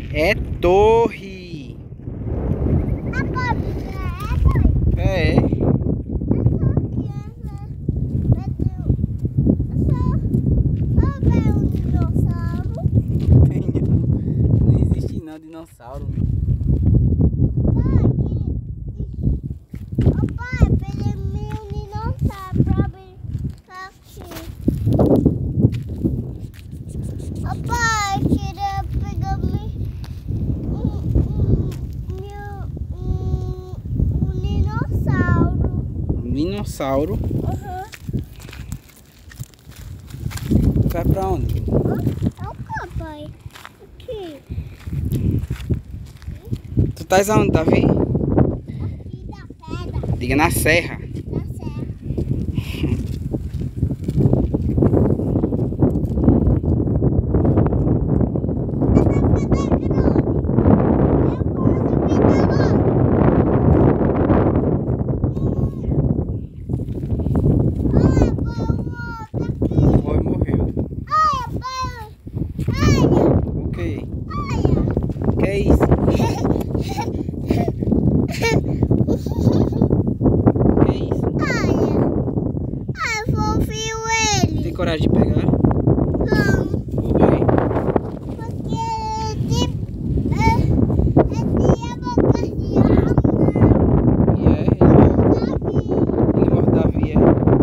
É torre. É. Não existe não dinossauro, meu. Papai, queria pegar um dinossauro. Um dinossauro? Uhum. Vai pra onde? É o papai. Aqui. Tu tá aonde, Davi? Aqui da pedra. Diga na serra. Da serra. Foi, morreu. O quê? Que é isso? Que é isso? Fofinho ele. Tem coragem de pegar? Não, Por quê? porque tinha boca de alma. E é? Ele morde Davi, é?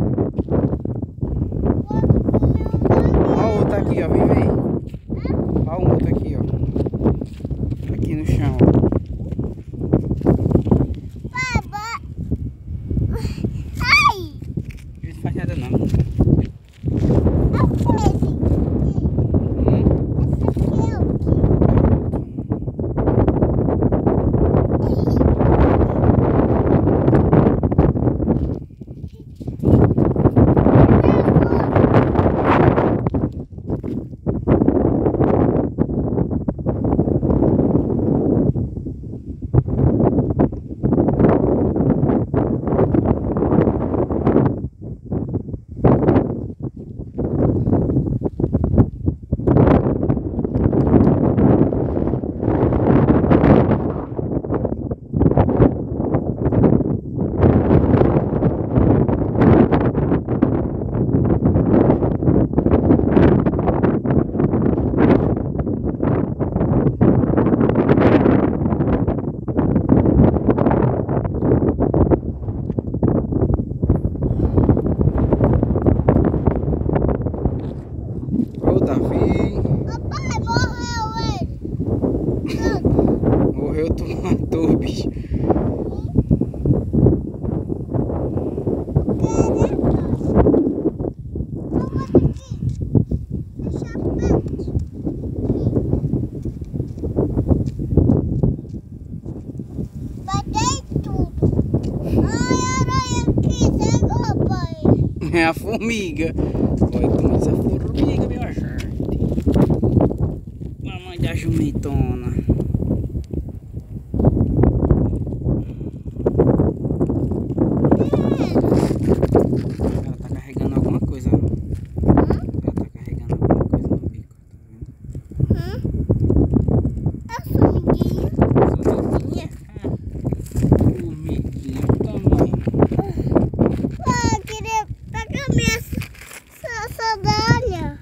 Olha o outro aqui, ó. Vem ver. Olha um outro aqui, ó. Aqui no chão, ó. Ele não faz nada não. Olha o Davi. Papai, morreu ele. Morreu, tu matou o bicho. Batei tudo. Ai, aranha aqui, pegou, pai. É a formiga. Olha como essa formiga, minha gente. Mamãe da jumentona. Ela tá carregando alguma coisa. Ela tá carregando alguma coisa no bico. É formiguinha. Formiguinha? Formiguinha do tamanho. Ah, eu queria pegar minha sandália.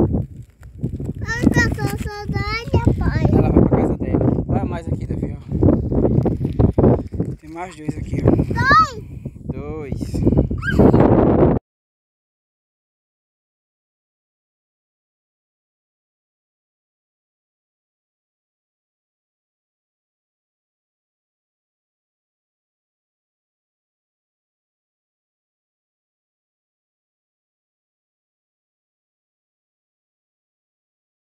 Olha a sandália, pai. Ela vai pra casa dela. Olha mais aqui, Davi, ó. Tem mais dois aqui, ó. Dois. Dois.